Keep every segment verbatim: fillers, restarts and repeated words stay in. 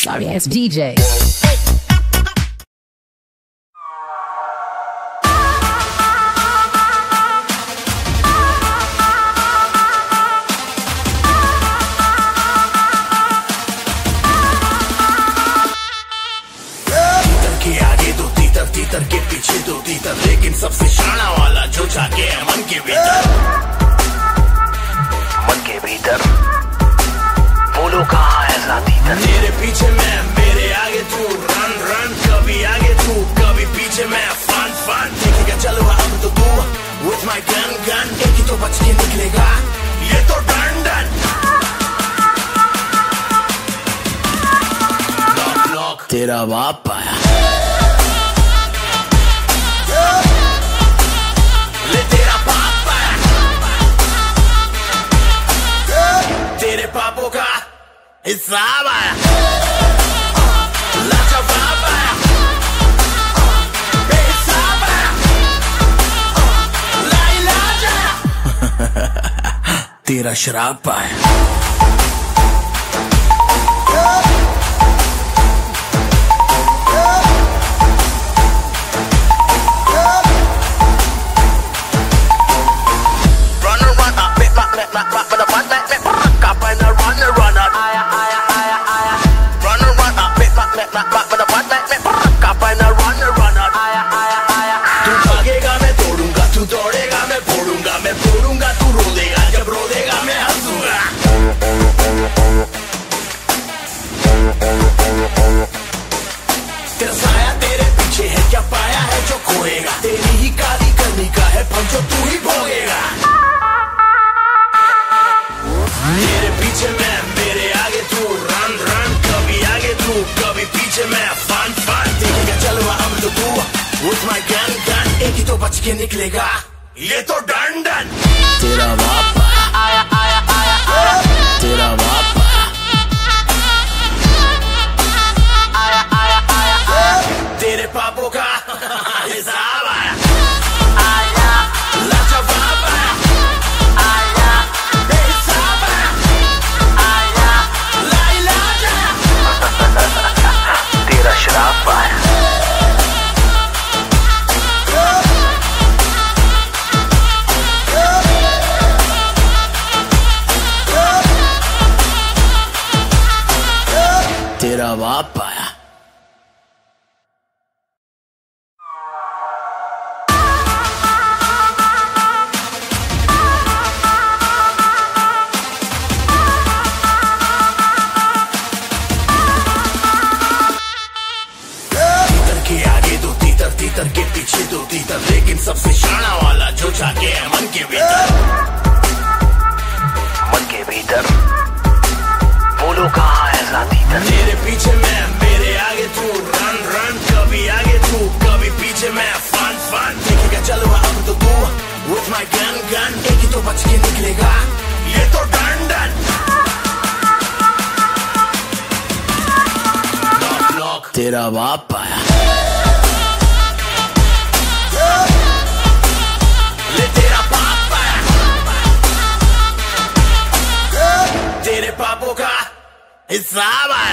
sorry ass D J. तीतर के पीछे दो तीतर, लेकिन सबसे शाना वाला जो जाके है मन के भीतर। मन के भीतर बोलो कहाँ है तीतर। तेरे पीछे मैं, मेरे आगे तू, रन रन, कभी आगे तू कभी पीछे मैं, फन फन। देखेगा चलो अब तो तू with my gun gun, एक ही तो बच के निकलेगा ये तो डन डन। नॉक नॉक तेरा बाप आया, ले तेरा पापा, तेरे पापों का हिसाब आया, लाजवाब आया, बेहिसाब आया, लाइलाज आया, तेरा शराब आया। तेरा साया तेरे पीछे है, क्या पाया है जो खोएगा, तेरी ही काली करनी का है फल जो तू ही भोगेगा। तेरे पीछे मैं, मेरे आगे तू, रन रन, कभी आगे तू कभी पीछे मैं, फन फन। देखेगा चलो अब तो तू with my gun gun, एक ही तो बच के निकलेगा ये तो डन डन। तेरा बाप आया आया आया आया, तेरा बाप आया आया आया आया, तेरे पापों का हिसाब आया, आया लाजवाब आया, आया बेहिसाब आया, आया लाइलाज आया, तेरा शराब आया। तेरा बाप आया। तीतर के पीछे दो तीतर, लेकिन सबसे शाना वाला जो जाके है मन के भीतर। मन के भीतर बोलो कहाँ है तीतर। तेरे पीछे मैं, मेरे आगे तू, रन रन, कभी आगे तू कभी पीछे मैं, फन फन। देखेगा चलो अब तो तू with my gun gun, एक ही तो बच के निकलेगा ये तो डन डन। नॉक नॉक तेरा बाप आया, ले तेरा पापा, तेरे पापों का हिसाब आया,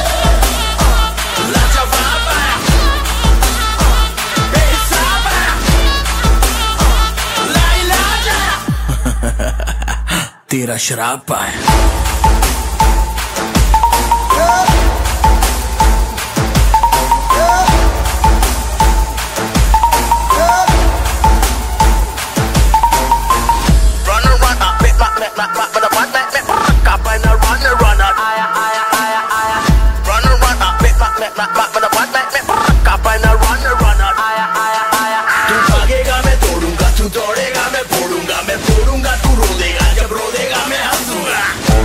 लाजवाब आया, बेहिसाब आया, लाइलाज आया, तेरा शराब आया। तू भागेगा मैं तोड़ूंगा, तू दौड़ेगा मैं फोड़ूंगा, मैं फोड़ूंगा तू रो देगा, जब रो देगा मैं हंसूंगा।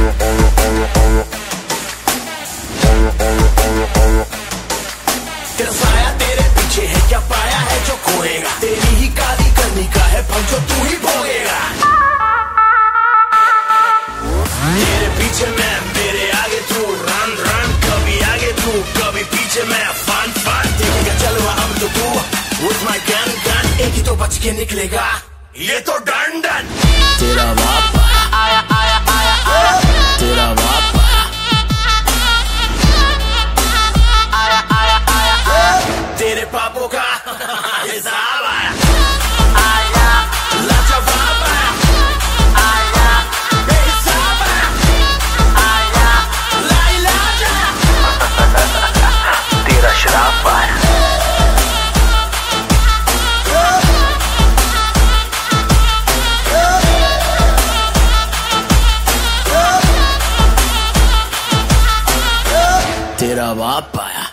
तेरा साया तेरे पीछे है, क्या पाया है जो खोएगा, तेरी ही काली करनी का है फल जो तू ही भोगेगा। तेरे पीछे मैं, मेरे आगे तू, रन रन, कभी आगे तू कभी पीछे मैं, फन फन। देखेगा चलो अब तो तू with my gun gun, एक ही तो बच के निकलेगा ये तो डन डन। तेरा बाप आया आया आया आया, तेरा बाप आया। तेरा बाप पाया।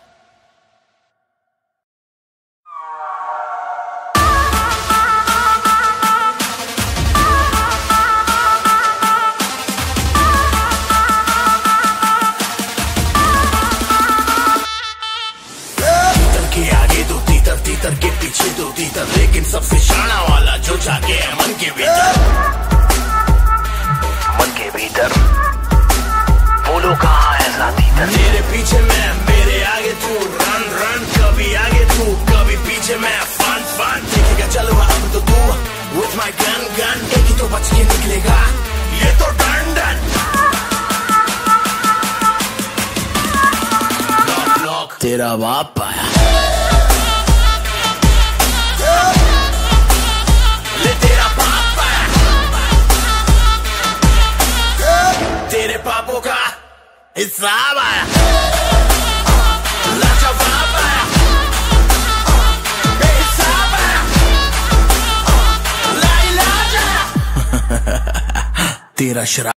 तीतर के पीछे दो तीतर, लेकिन सबसे शाना वाला जो जाके है मन के भीतर। मन के भीतर बोलो कहाँ है तीतर। मेरे पीछे मैं, मेरे आगे तू, रन रन, कभी आगे तू कभी पीछे मैं, फन फन। देखेगा चलो अब तो तू with my gun gun, एक ही तो बच के निकलेगा ये तो डन डन। लॉक लॉक तेरा बाप पाया। तेरे पापों का हिसाब आया, लाजवाब आया, बेहिसाब आया, लाइलाज आया। तेरा शराब